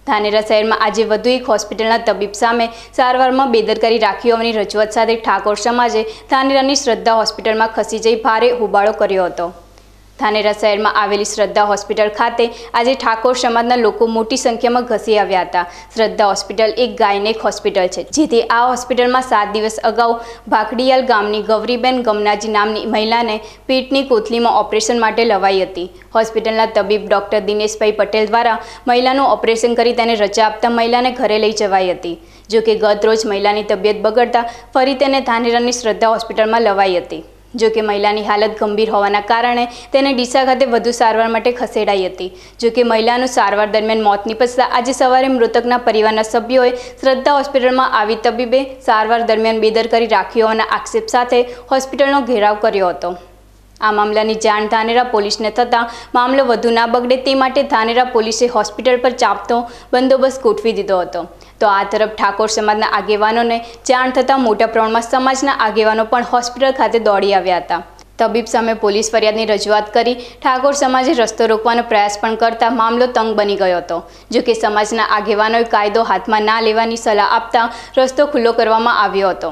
ધાનેરા શહેરમાં આજે વધુ એક હોસ્પિટલના તબીબ સામે સારવારમાં બેદરકારી રાખી હોવાની રજૂઆત સાથે ઠાકોર સમાજે ધાનેરાની શ્રદ્ધા હોસ્પિટલમાં ખસી જઈ ભારે હોબાળો કર્યો હતો। ધાનેરા શહેરમાં આવેલી શ્રદ્ધા હોસ્પિટલ ખાતે આજે ઠાકોર સમાજના લોકો મોટી સંખ્યામાં ઘસી આવ્યા હતા। શ્રદ્ધા હોસ્પિટલ એક ગાયનેક હોસ્પિટલ છે, જેથી આ હોસ્પિટલમાં 7 દિવસ અગાઉ ભાખડીયાલ ગામની ગૌરીબેન ગમનાજી નામની મહિલાને પેટની કોથળીમાં ઓપરેશન માટે લવાઈ હતી। હોસ્પિટલના તબીબ ડોક્ટર દિનેશભાઈ પટેલ દ્વારા મહિલાનું ઓપરેશન કરી તેને રજા આપતા મહિલાને ઘરે લઈ જવાઈ હતી। જો કે ગત રોજ મહિલાની તબિયત બગડતા ફરી તેને ધાનેરાની શ્રદ્ધા હોસ્પિટલમાં લવાઈ હતી। જો કે મહિલાની હાલત ગંભીર હોવાના કારણે તેને ડીસા ખાતે વધુ સારવાર માટે ખસેડાઈ હતી। જો કે મહિલાનું સારવાર દરમિયાન મોત નિપજતા આજે સવારે મૃતકના પરિવારના સભ્યોએ શ્રદ્ધા હોસ્પિટલમાં આવી તબીબે સારવાર દરમિયાન બેદરકારી રાખી હોવાના આક્ષેપ સાથે હોસ્પિટલનો ઘેરાવ કર્યો હતો। આ મામલાની જાણ ધાનેરા પોલીસને થતાં મામલો વધુ ના બગડે તે માટે ધાનેરા પોલીસે હોસ્પિટલ પર ચાંપતો બંદોબસ્ત ગોઠવી દીધો હતો। તો આ તરફ ઠાકોર સમાજના આગેવાનોને જાણ થતાં મોટા પ્રમાણમાં સમાજના આગેવાનો પણ હોસ્પિટલ ખાતે દોડી આવ્યા હતા। તબીબ સામે પોલીસ ફરિયાદની રજૂઆત કરી ઠાકોર સમાજે રસ્તો રોકવાનો પ્રયાસ પણ કરતા મામલો તંગ બની ગયો હતો। જો કે સમાજના આગેવાનોએ કાયદો હાથમાં ના લેવાની સલાહ આપતા રસ્તો ખુલ્લો કરવામાં આવ્યો હતો।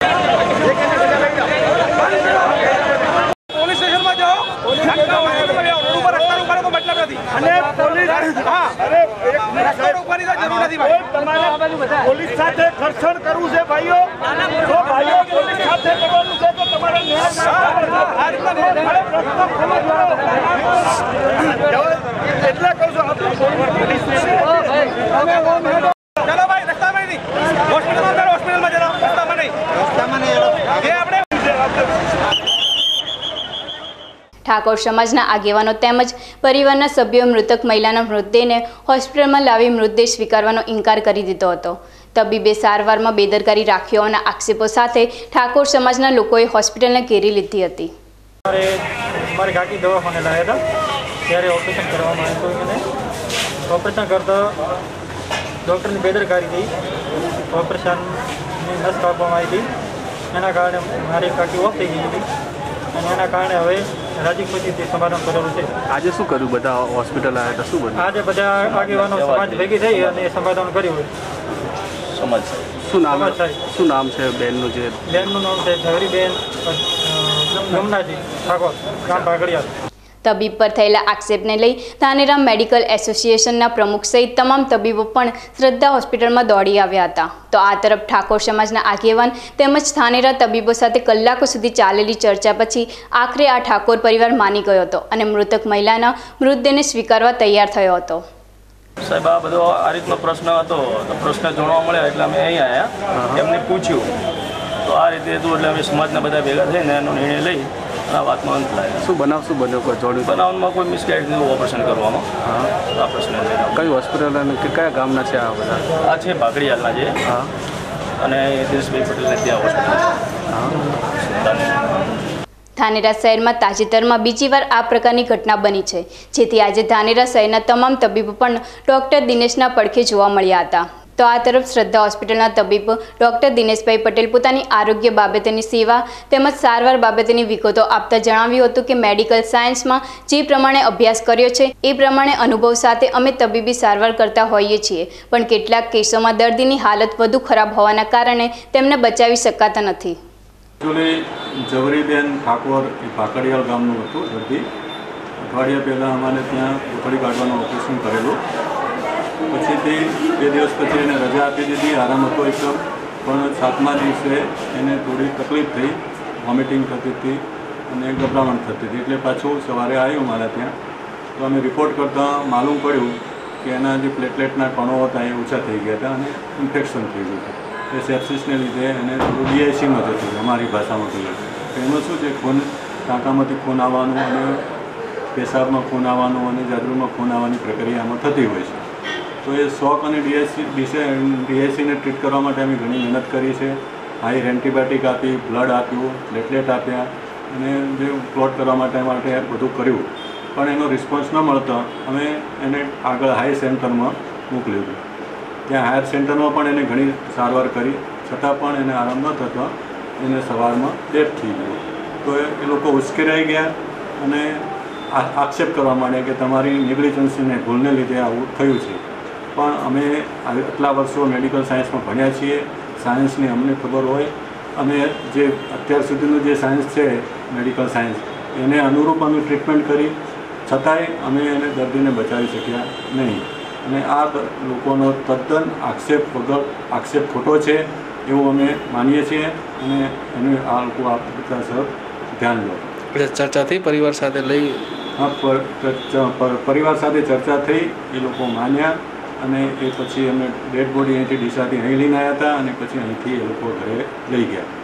પોલીસ સાથે ઘર્ષણ કરવું છે ભાઈઓ, તો ભાઈઓ પોલીસ સાથે કરવાનું છે તો તમારે એટલે કહું છું ચલો ભાઈ રસ્તામાં નહીં, હોસ્પિટલમાં જરા રસ્તામાં નહીં, આપણે ઠાકોર સમાજના આગેવાનો તેમજ પરિવારના સભ્યોએ મૃતક મહિલાના મૃતદેહને હોસ્પિટલમાં લાવી મૃતદેહ સ્વીકારવાનો ઇનકાર કરી દીધો હતો। તબીબે સારવારમાં બેદરકારી રાખી હોવાના આક્ષેપો સાથે ઠાકોર સમાજના લોકોએ હોસ્પિટલને ઘેરી લીધી હતી। મારી કાકી દવાખાને લાવ્યા હતા, ત્યારે ઓપરેશન કરવામાં આવ્યું હતું। મને ઓપરેશન કરતા ડૉક્ટરની બેદરકારી થઈ, ઓપરેશનની નસ કાપવામાં આવી હતી। એના કારણે મારી કાકી ઓફ થઈ ગઈ હતી અને એના કારણે હવે રાજી ખુશીથી સમાધાન કરેલું છે। આજે શું કર્યું? બધા હોસ્પિટલ આવ્યા હતા, શું બન્યું? આજે બધા આગેવાનો સમાજ ભેગી થઈ અને સમાધાન કર્યું। સમાજ શું નામ છે બેનનું? જે બેનનું નામ છે ગૌરીબેન ગમનાજી ઠાકોર, ગામ ભાખડીયાલ। તબીબ પર થયેલા આક્ષેપને લઈ ધાનેરા મેડિકલ એસોસિએશનના પ્રમુખ સહિત તમામ તબીબો પણ શ્રદ્ધા હોસ્પિટલમાં દોડી આવ્યા હતા। તો આ તરફ ઠાકોર સમાજના આગેવાન તેમજ ધાનેરા તબીબો સાથે કલાકો સુધી ચાલેલી ચર્ચા પછી આખરે આ ઠાકોર પરિવાર માની ગયો હતો અને મૃતક મહિલાના મૃતદેહને સ્વીકારવા તૈયાર થયો હતો। સાહેબ, આ બધો આ રીતનો પ્રશ્ન હતો, તો પ્રશ્ન જાણવા મળ્યા એટલે અમે અહીં આવ્યા, એમને પૂછ્યું તો આ રીતે હતું એટલે અમે સમાજના બધા ભેગા થઈને એનો નિર્ણય લઈ આ વાતમાં અંત લાવ્યા। શું બન્યો? કોઈ જોડ્યું? બનાવમાં કોઈ મિસગાઈડ થયું ઓપરેશન કરવામાં। આ પ્રશ્ન કઈ હોસ્પિટલ અને કયા ગામના છે આ બધા? આ છે ભાખડીયાલના છે અને દિનેશભાઈ પટેલને ત્યાં હોસ્પિટલ। ધાનેરા શહેરમાં તાજેતરમાં બીજી વાર આ પ્રકારની ઘટના બની છે, જેથી આજે ધાનેરા શહેરના તમામ તબીબો પણ ડૉક્ટર દિનેશના પડખે જોવા મળ્યા હતા। તો આ તરફ શ્રદ્ધા હોસ્પિટલના તબીબ ડૉક્ટર દિનેશભાઈ પટેલ પોતાની આરોગ્ય બાબતેની સેવા તેમજ સારવાર બાબતેની વિગતો આપતા જણાવ્યું હતું કે મેડિકલ સાયન્સમાં જે પ્રમાણે અભ્યાસ કર્યો છે એ પ્રમાણે અનુભવ સાથે અમે તબીબી સારવાર કરતા હોઈએ છીએ, પણ કેટલાક કેસોમાં દર્દીની હાલત વધુ ખરાબ હોવાના કારણે તેમને બચાવી શકાતા નથી। જવરીબેન ઠાકોર એ ભાખડીયાલ ગામનું હતું દર્દી। અઠવાડિયા પહેલાં અમારે ત્યાં કોથળી કાઢવાનું ઓપરેશન કરેલું, પછીથી 2 દિવસ પછી એને રજા આપી દીધી, આરામ હતો એકદમ, પણ 7મા દિવસે એને થોડી તકલીફ થઈ, વોમિટિંગ થતી હતી અને ગભરામણ થતી હતી, એટલે પાછું સવારે આવ્યું મારા ત્યાં। તો અમે રિપોર્ટ કરતાં માલુમ પડ્યું કે એના જે પ્લેટલેટના કણો હતા એ ઓછા થઈ ગયા હતા અને ઇન્ફેક્શન થઈ ગયું હતું। એ સેપ્સિસને લીધે એને થોડું ડીઆઈસીમાં જતું, અમારી ભાષામાં કહીએ તો એમાં શું છે, ખૂન ટાંકામાંથી ખૂન આવવાનું અને પેશાબમાં ખૂન આવવાનું અને જાદરુમાં ખૂન આવવાની પ્રક્રિયા આમાં થતી હોય છે। તો એ શોક અને ડીઆઈસીને ટ્રીટ કરવા માટે અમે ઘણી મહેનત કરી છે। હાઈ એન્ટીબાયોટિક આપી, બ્લડ આપ્યું, પ્લેટલેટ આપ્યા અને જે ક્લોટ કરવા માટે બધું કર્યું, પણ એનો રિસ્પોન્સ ન મળતો અમે એને આગળ હાઈ સેન્ટરમાં મોકલ્યું। ત્યાં હાયર સેન્ટરમાં પણ એને ઘણી સારવાર કરી, છતાં પણ એને આરામ ન થતો, એને સવારમાં ડેથ થઈ ગયો। તો એ લોકો ઉશ્કેરાઈ ગયા અને આક્ષેપ કરવા માંડ્યા કે તમારી નેગ્લિજન્સને ભૂલને લીધે આવું થયું છે। પણ અમે આટલા વર્ષો મેડિકલ સાયન્સમાં ભણ્યા છીએ, સાયન્સની અમને ખબર હોય, અમે જે અત્યાર સુધીનું જે સાયન્સ છે મેડિકલ સાયન્સ એને અનુરૂપ અમે ટ્રીટમેન્ટ કરી, છતાંય અમે એને દર્દીને બચાવી શક્યા નહીં. અને આ લોકોનો તદ્દન આક્ષેપ ખોટો છે એવું અમે માનીએ છીએ અને એને આ લોકો આ બધા સર ધ્યાન લો. ચર્ચા થઈ પરિવાર સાથે લઈ? હા, પરિવાર સાથે ચર્ચા થઈ, એ લોકો માન્યા અને એ પછી અમે ડેડ બોડી અહીંથી ડીસાથી અહીં લઈને આવ્યા હતા અને પછી અહીંથી એ લોકો ઘરે લઈ ગયા.